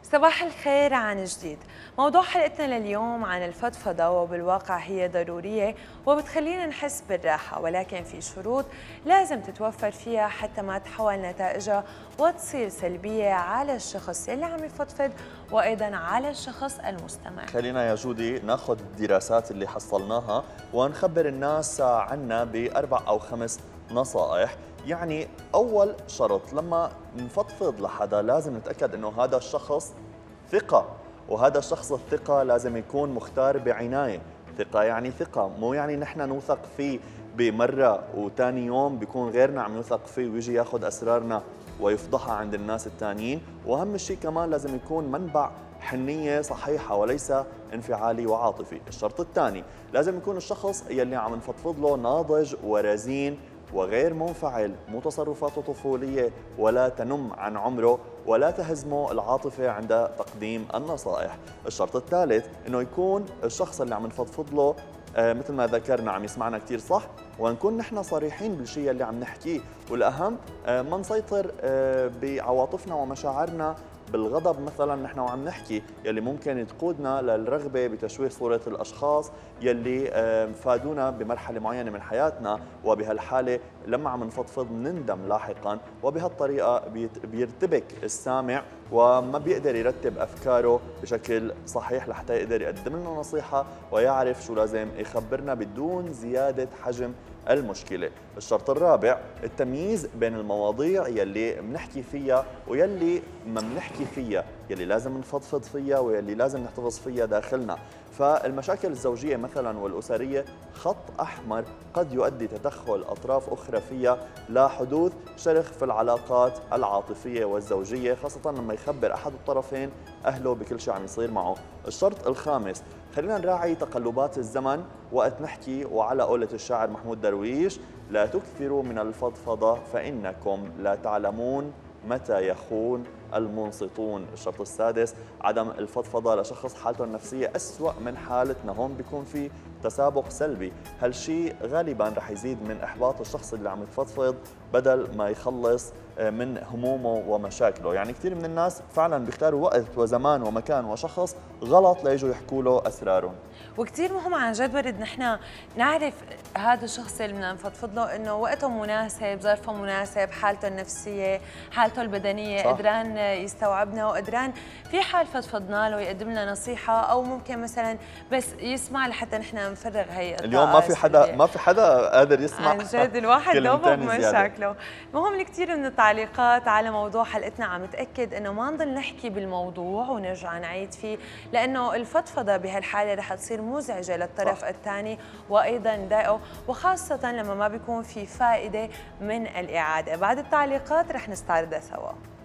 صباح الخير عن جديد. موضوع حلقتنا لليوم عن الفضفضة، وبالواقع هي ضرورية وبتخلينا نحس بالراحة، ولكن في شروط لازم تتوفر فيها حتى ما تحول نتائجها وتصير سلبية على الشخص اللي عم يفضفض وأيضا على الشخص المستمع. خلينا يا جودي ناخذ الدراسات اللي حصلناها ونخبر الناس عنا بأربع أو خمس نصائح. يعني أول شرط لما نفضفض لحدا لازم نتأكد أنه هذا الشخص ثقة، وهذا الشخص الثقة لازم يكون مختار بعناية. ثقة يعني ثقة، مو يعني نحن نوثق فيه بمرة وتاني يوم بيكون غيرنا عم يوثق فيه ويجي ياخذ أسرارنا ويفضحها عند الناس التانيين. وأهم شيء كمان لازم يكون منبع حنية صحيحة وليس انفعالي وعاطفي. الشرط الثاني لازم يكون الشخص يلي عم نفضفض له ناضج ورزين وغير منفعل، مو تصرفاته طفولية ولا تنم عن عمره ولا تهزمه العاطفة عند تقديم النصائح. الشرط الثالث انه يكون الشخص اللي عم نفضفض له مثل ما ذكرنا عم يسمعنا كثير صح، ونكون نحن صريحين بالشيء اللي عم نحكيه، والأهم ما نسيطر بعواطفنا ومشاعرنا بالغضب مثلا نحن وعم نحكي، يلي ممكن تقودنا للرغبة بتشويه صورة الأشخاص يلي فادونا بمرحلة معينة من حياتنا، وبهالحالة لما عم نفضفض نندم لاحقا، وبهالطريقة بيرتبك السامع وما بيقدر يرتب أفكاره بشكل صحيح لحتى يقدر يقدم لنا نصيحة ويعرف شو لازم يخبرنا بدون زيادة حجم المشكلة. الشرط الرابع التمييز بين المواضيع يلي بنحكي فيها ويلي ما بنحكي فيها، يلي لازم نفضفض فيها ويلي لازم نحتفظ فيها داخلنا. فالمشاكل الزوجية مثلا والأسرية خط أحمر قد يؤدي تدخل أطراف أخرى فيها لحدوث شرخ في العلاقات العاطفية والزوجية، خاصة لما يخبر أحد الطرفين أهله بكل شيء عم يصير معه. الشرط الخامس خلينا نراعي تقلبات الزمن وقت نحكي، وعلى قولة الشاعر محمود درويش: لا تكثروا من الفضفضة فإنكم لا تعلمون متى يخون المنصتون. الشرط السادس عدم الفضفضة لشخص حالته النفسية أسوأ من حالتنا، هون بيكون في تسابق سلبي. هالشيء غالبا رح يزيد من إحباط الشخص اللي عم يتفضفض بدل ما يخلص من همومه ومشاكله. يعني كثير من الناس فعلا بيختاروا وقت وزمان ومكان وشخص غلط ليجوا يحكوا له أسرارهم. وكثير مهم عن جد ورد نحن نعرف هذا الشخص اللي بدنا نفضفض له انه وقته مناسب، ظرفه مناسب، حالته النفسية، حالته البدنية، صح. قدران يستوعبنا وقدران في حال فضفضنا له يقدم لنا نصيحة، او ممكن مثلا بس يسمع لحتى نحن نفرغ هي الطاقة. اليوم ما في حدا قادر يسمع عن جد، الواحد دوبه بمشاكله. المهم الكثير من التعليقات على موضوع حلقتنا عم تأكد انه ما نضل نحكي بالموضوع ونرجع نعيد فيه، لانه الفضفضة بهالحالة رح تصير مزعجة للطرف الثاني وايضا ضايقه، وخاصة لما ما بيكون في فائدة من الإعادة. بعد التعليقات رح نستعرضها سوا.